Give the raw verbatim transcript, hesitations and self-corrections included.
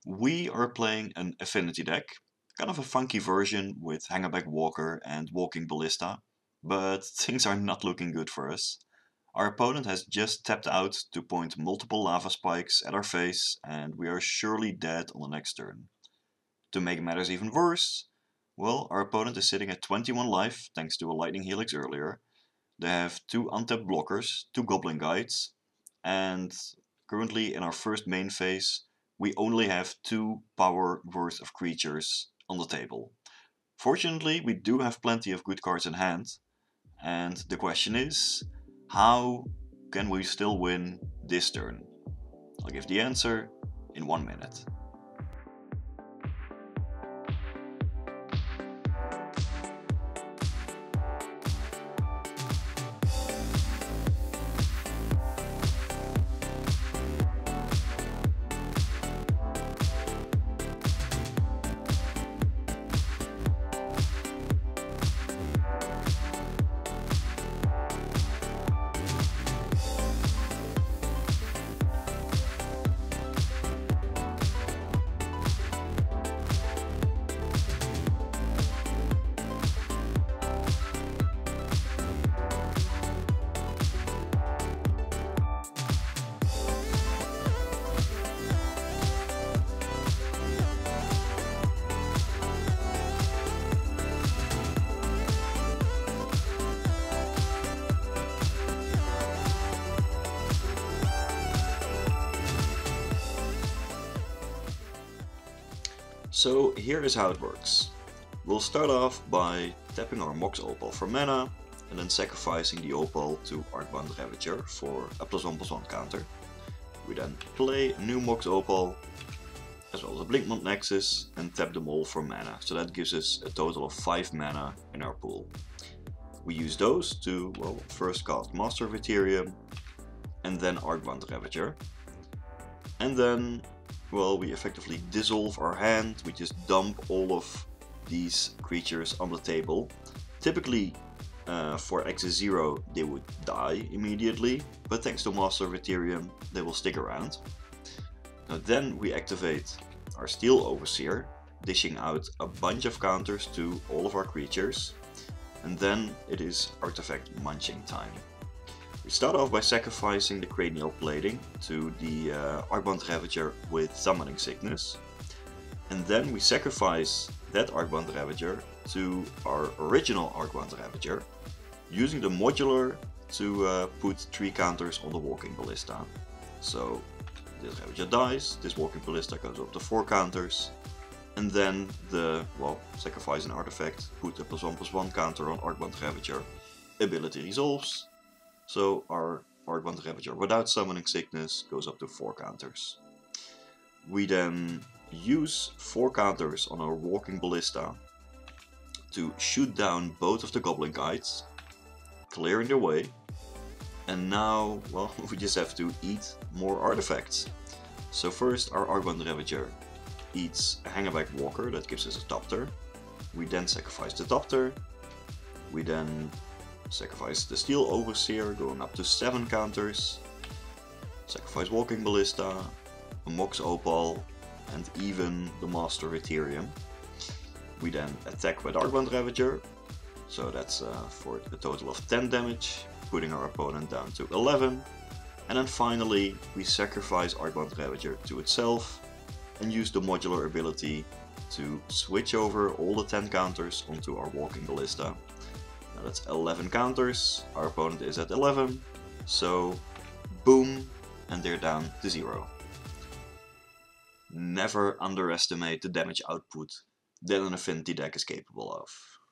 We are playing an Affinity deck, kind of a funky version with Hangerback Walker and Walking Ballista, but things are not looking good for us. Our opponent has just tapped out to point multiple lava spikes at our face, and we are surely dead on the next turn. To make matters even worse, well, our opponent is sitting at twenty-one life thanks to a Lightning Helix earlier. They have two untapped blockers, two Goblin Guides, and currently in our first main phase, we only have two power worth of creatures on the table. Fortunately, we do have plenty of good cards in hand, and the question is, how can we still win this turn? I'll give the answer in one minute. So here is how it works. We'll start off by tapping our Mox Opal for mana and then sacrificing the Opal to Arcbound Ravager for a plus one plus one counter. We then play a new Mox Opal as well as a Blinkmont Nexus and tap them all for mana, so that gives us a total of five mana in our pool. We use those to, well, first cast Master of Ethereum and then Arcbound Ravager. And then, well, we effectively dissolve our hand, we just dump all of these creatures on the table. Typically, uh, for X zero they would die immediately, but thanks to Master of Ethereum they will stick around. Now then we activate our Steel Overseer, dishing out a bunch of counters to all of our creatures, and then it is artifact munching time. We start off by sacrificing the Cranial Plating to the uh, Arcbound Ravager with Summoning Sickness, and then we sacrifice that Arcbound Ravager to our original Arcbound Ravager, using the modular to uh, put three counters on the Walking Ballista. So this Ravager dies, this Walking Ballista goes up to four counters, and then the, well, sacrifice an artifact, put a plus one plus one counter on Arcbound Ravager, ability resolves, so our Arcbound Ravager without Summoning Sickness goes up to four counters. We then use four counters on our Walking Ballista to shoot down both of the Goblin Guides, clearing their way, and now, well, we just have to eat more artifacts. So first our Arcbound Ravager eats a Hangerback Walker, that gives us a Topter. We then sacrifice the Topter. We then sacrifice the Steel Overseer, going up to seven counters. Sacrifice Walking Ballista, a Mox Opal, and even the Master of Ethereum. We then attack with Arcbound Ravager, so that's uh, for a total of ten damage, putting our opponent down to eleven. And then finally we sacrifice Arcbound Ravager to itself and use the modular ability to switch over all the ten counters onto our Walking Ballista. Now that's eleven counters, our opponent is at eleven, so boom, and they're down to zero. Never underestimate the damage output that an Affinity deck is capable of.